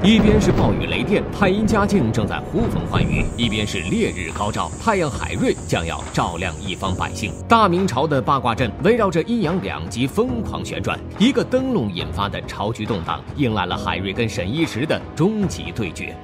一边是暴雨雷电，太阴嘉靖正在呼风唤雨；一边是烈日高照，太阳海瑞将要照亮一方百姓。大明朝的八卦阵围绕着阴阳两极疯狂旋转，一个灯笼引发的朝局动荡，迎来了海瑞跟沈一时的终极对决。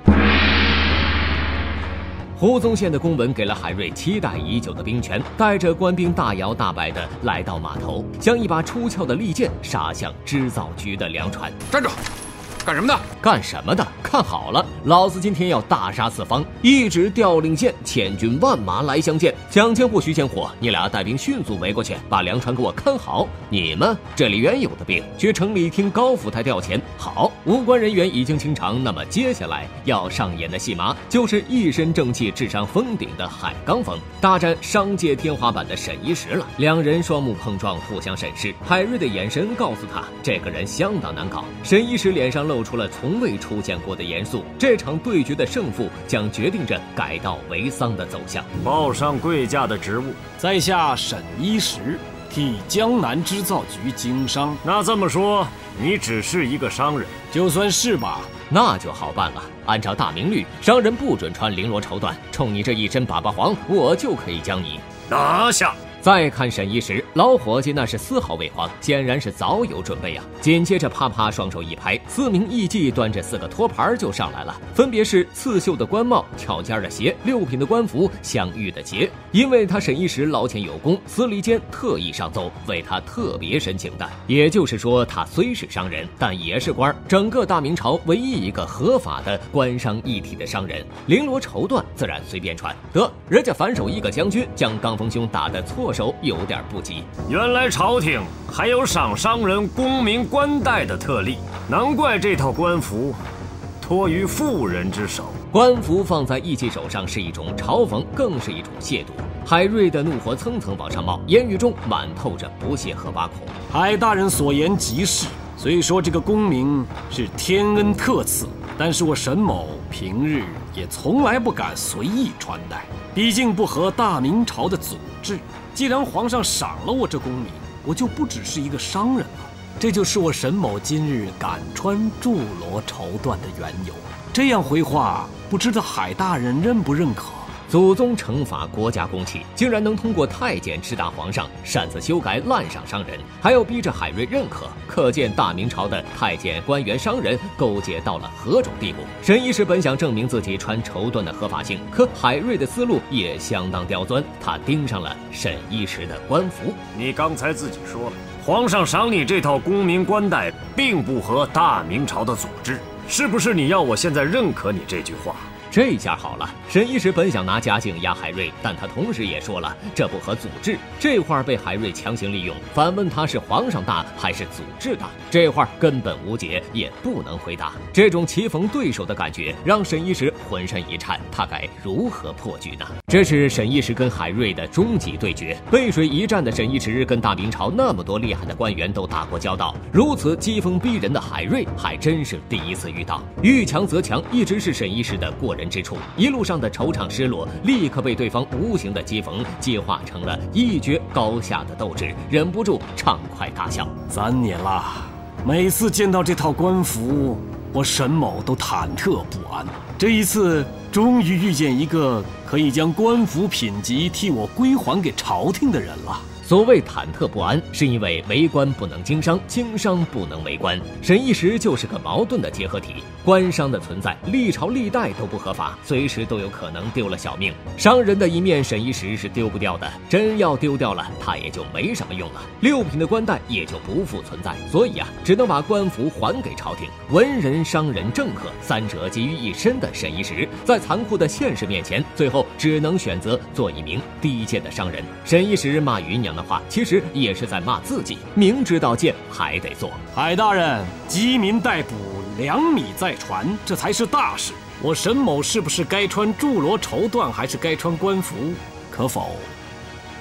胡宗宪的公文给了海瑞期待已久的兵权，带着官兵大摇大摆地来到码头，像一把出鞘的利剑杀向织造局的粮船。 站住！干什么的？ 干什么的？看好了，老子今天要大杀四方！一指调令箭，千军万马来相见。蒋千户、徐千虎，你俩带兵迅速围过去，把粮船给我看好。你们这里原有的兵，去城里听高府台调遣。好，无关人员已经清场，那么接下来要上演的戏码就是一身正气、智商封顶的海刚峰大战商界天花板的沈一时了。两人双目碰撞，互相审视。海瑞的眼神告诉他，这个人相当难搞。沈一时脸上露出了从未出现过的严肃，这场对决的胜负将决定着改道为桑的走向。 报上贵价的职务， 在下沈一时，替江南织造局经商。 那这么说，你只是一个商人？ 就算是吧。 那就好办了，按照大明律，商人不准穿绫罗绸缎，冲你这一身粑粑黄，我就可以将你拿下。 再看沈一时，老伙计那是丝毫未慌，显然是早有准备啊。紧接着啪啪双手一拍，4名艺妓端着4个托盘就上来了，分别是刺绣的官帽、跳尖的鞋、6品的官服、镶玉的结。因为他沈一时劳前有功，司礼监特意上奏为他特别申请的。也就是说，他虽是商人，但也是官，整个大明朝唯一一个合法的官商一体的商人。绫罗绸缎自然随便穿。得，人家反手一个将军，将刚峰兄打得措手有点不及。 原来朝廷还有赏商人功名官带的特例，难怪这套官服托于妇人之手。 官服放在艺妓手上是一种嘲讽，更是一种亵渎。海瑞的怒火蹭蹭往上冒，言语中满透着不屑和挖苦。 海大人所言极是，虽说这个功名是天恩特赐，但是我沈某平日也从来不敢随意穿戴，毕竟不合大明朝的祖制。既然皇上赏了我这功名，我就不只是一个商人了。这就是我沈某今日敢穿柱罗绸缎的缘由。这样回话，不知道海大人认不认可？ 祖宗惩罚国家公器，竟然能通过太监直达皇上，擅自修改滥赏商人，还要逼着海瑞认可，可见大明朝的太监、官员、商人勾结到了何种地步。沈一时本想证明自己穿绸缎的合法性，可海瑞的思路也相当刁钻，他盯上了沈一时的官服。 你刚才自己说了，皇上赏你这套功名官带并不合大明朝的祖制，是不是你要我现在认可你这句话？ 这下好了，沈一时本想拿嘉靖压海瑞，但他同时也说了这不合祖制。这话被海瑞强行利用，反问他是皇上大还是祖制大，这话根本无解，也不能回答。这种棋逢对手的感觉让沈一时浑身一颤，他该如何破局呢？这是沈一时跟海瑞的终极对决。背水一战的沈一时跟大明朝那么多厉害的官员都打过交道，如此机锋逼人的海瑞还真是第一次遇到。遇强则强一直是沈一时的过人之处，一路上的惆怅失落立刻被对方无形的讥讽激化成了一决高下的斗志，忍不住畅快大笑。 3年了，每次见到这套官服，我沈某都忐忑不安。这一次终于遇见一个可以将官服品级替我归还给朝廷的人了。 所谓忐忑不安，是因为为官不能经商，经商不能为官。沈一时就是个矛盾的结合体，官商的存在，历朝历代都不合法，随时都有可能丢了小命。商人的一面，沈一时是丢不掉的，真要丢掉了，他也就没什么用了，6品的官带也就不复存在。所以只能把官服还给朝廷。文人、商人、政客3者集于一身的沈一时，在残酷的现实面前，最后只能选择做一名低贱的商人。沈一时骂芸娘的话，其实也是在骂自己，明知道贱还得做。 海大人，饥民待哺，粮米在船，这才是大事。我沈某是不是该穿柱罗绸缎，还是该穿官服，可否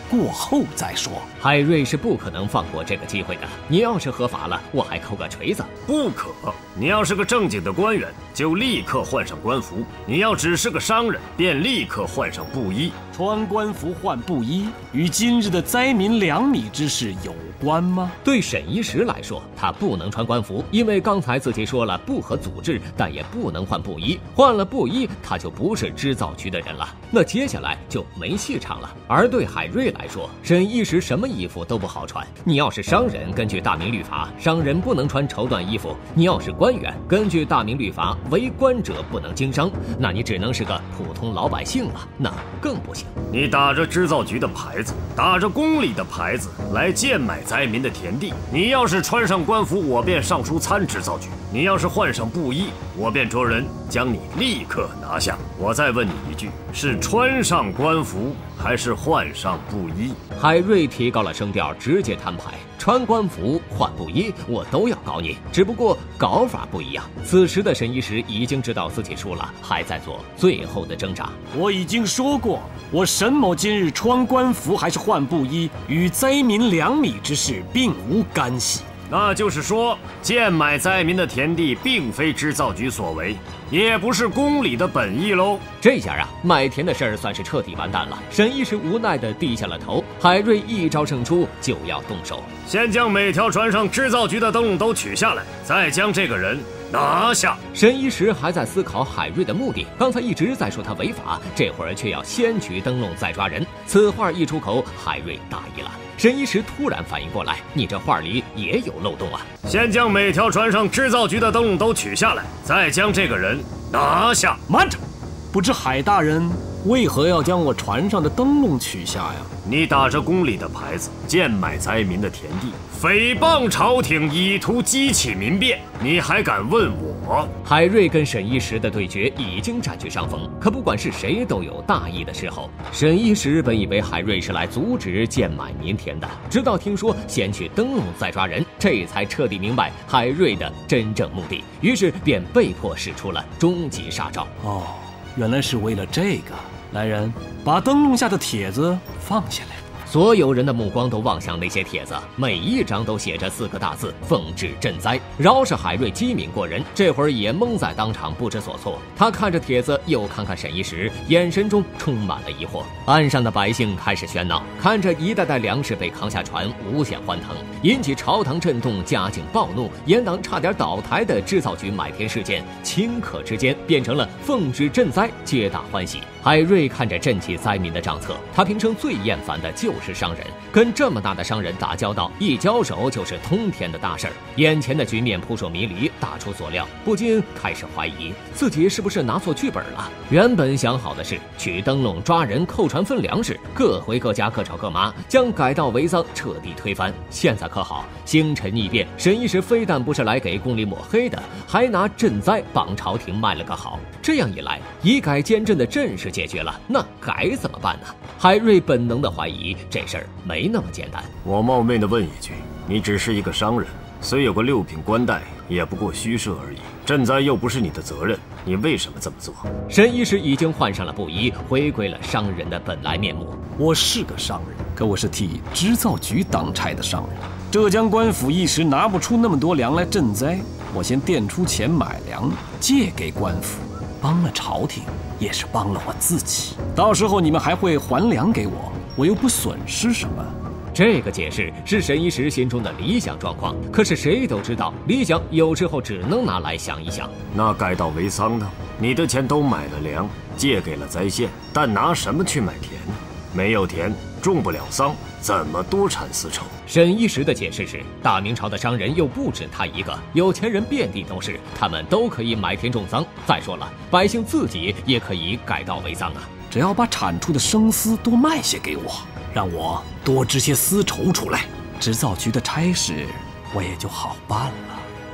过后再说。 海瑞是不可能放过这个机会的。你要是合法了，我还扣个锤子。 不可！你要是个正经的官员，就立刻换上官服；你要只是个商人，便立刻换上布衣。 穿官服换布衣，与今日的灾民粮米之事有关吗？ 对沈一石来说，他不能穿官服，因为刚才自己说了不合组织，但也不能换布衣。换了布衣，他就不是织造局的人了，那接下来就没戏唱了。而对海瑞来说，沈一石什么衣服都不好穿。你要是商人，根据大明律法，商人不能穿绸缎衣服；你要是官员，根据大明律法，为官者不能经商，那你只能是个普通老百姓了，那更不行。 你打着织造局的牌子，打着宫里的牌子来贱买灾民的田地。你要是穿上官服，我便上书参织造局；你要是换上布衣，我便着人将你立刻拿下。我再问你一句，是穿上官服还是换上布衣？ 海瑞提高了声调，直接摊牌：穿官服换布衣，我都要搞你，只不过搞法不一样。此时的沈一石已经知道自己输了，还在做最后的挣扎。 我已经说过，我沈某今日穿官服还是换布衣，与灾民粮米之事并无干系。 那就是说，贱买灾民的田地并非织造局所为，也不是宫里的本意喽。 这下啊，买田的事儿算是彻底完蛋了。沈一石无奈地低下了头。海瑞一招胜出，就要动手。 先将每条船上织造局的灯笼都取下来，再将这个人拿下。 沈一石还在思考海瑞的目的，刚才一直在说他违法，这会儿却要先取灯笼再抓人。此话一出口，海瑞大意了。沈一石突然反应过来，你这话里也有漏洞啊！ 先将每条船上织造局的灯笼都取下来，再将这个人拿下。 慢着，不知海大人为何要将我船上的灯笼取下呀？ 你打着宫里的牌子，贱买灾民的田地，诽谤朝廷，以图激起民变，你还敢问我？ 海瑞跟沈一石的对决已经占据上风，可不管是谁都有大意的时候。沈一石本以为海瑞是来阻止贱买民田的，直到听说先取灯笼再抓人，这才彻底明白海瑞的真正目的，于是便被迫使出了终极杀招。 哦，原来是为了这个。来人，把灯笼下的帖子放下来。 所有人的目光都望向那些帖子，每一张都写着4个大字：奉旨赈灾。饶是海瑞机敏过人，这会儿也懵在当场，不知所措。他看着帖子，又看看沈一石，眼神中充满了疑惑。岸上的百姓开始喧闹，看着一袋袋粮食被扛下船，无限欢腾，引起朝堂震动，嘉靖暴怒，严党差点倒台的织造局买田事件，顷刻之间变成了奉旨赈灾，皆大欢喜。海瑞看着赈济灾民的账册，他平生最厌烦的就是商人，跟这么大的商人打交道，一交手就是通天的大事儿。眼前的局面扑朔迷离，大出所料，不禁开始怀疑自己是不是拿错剧本了。原本想好的是取灯笼、抓人、扣船、分粮食，各回各家，各找各妈，将改稻为桑彻底推翻。现在可好，星辰逆变，沈一石非但不是来给宫里抹黑的，还拿赈灾帮朝廷卖了个好。这样一来，以改兼赈的阵势解决了，那改怎么办呢？海瑞本能的怀疑这事儿没那么简单。 我冒昧的问一句，你只是一个商人，虽有个6品官带，也不过虚设而已。赈灾又不是你的责任，你为什么这么做？ 沈一石已经换上了布衣，回归了商人的本来面目。 我是个商人，可我是替织造局当差的商人。浙江官府一时拿不出那么多粮来赈灾，我先垫出钱买粮，借给官府，帮了朝廷，也是帮了我自己。到时候你们还会还粮给我，我又不损失什么。 这个解释是沈一石心中的理想状况，可是谁都知道，理想有时候只能拿来想一想。 那改稻为桑呢？你的钱都买了粮，借给了灾县，但拿什么去买田呢？没有田，种不了桑，怎么多产丝绸？ 沈一石的解释是，大明朝的商人又不止他一个，有钱人遍地都是，他们都可以买田种桑。再说了，百姓自己也可以改稻为桑啊。 只要把产出的生丝多卖些给我，让我多织些丝绸出来，织造局的差事我也就好办了。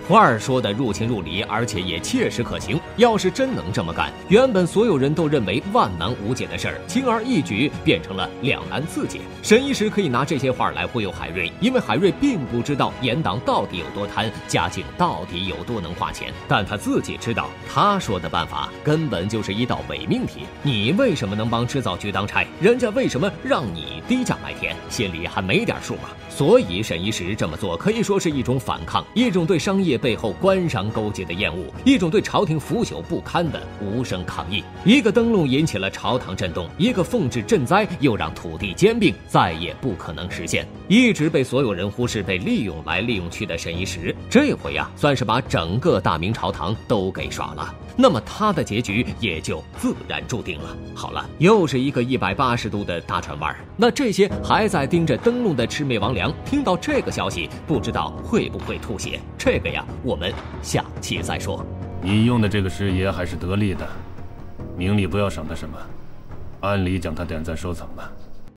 话说的入情入理，而且也切实可行。要是真能这么干，原本所有人都认为万难无解的事儿，轻而易举变成了两难自解。沈一石可以拿这些话来忽悠海瑞，因为海瑞并不知道严党到底有多贪，嘉靖到底有多能花钱，但他自己知道，他说的办法根本就是一道伪命题。你为什么能帮织造局当差？人家为什么让你低价卖田？心里还没点数吗？所以沈一石这么做可以说是一种反抗，一种对商业背后官商勾结的厌恶，一种对朝廷腐朽不堪的无声抗议。一个灯笼引起了朝堂震动，一个奉旨赈灾又让土地兼并再也不可能实现。一直被所有人忽视、被利用来利用去的沈一石，这回啊，算是把整个大明朝堂都给耍了。那么他的结局也就自然注定了。好了，又是一个180度的大转弯。那这些还在盯着灯笼的魑魅魍魉，听到这个消息，不知道会不会吐血？这个呀，我们下期再说。 你用的这个师爷还是得力的，明里不要赏他什么，暗里将他点赞收藏吧。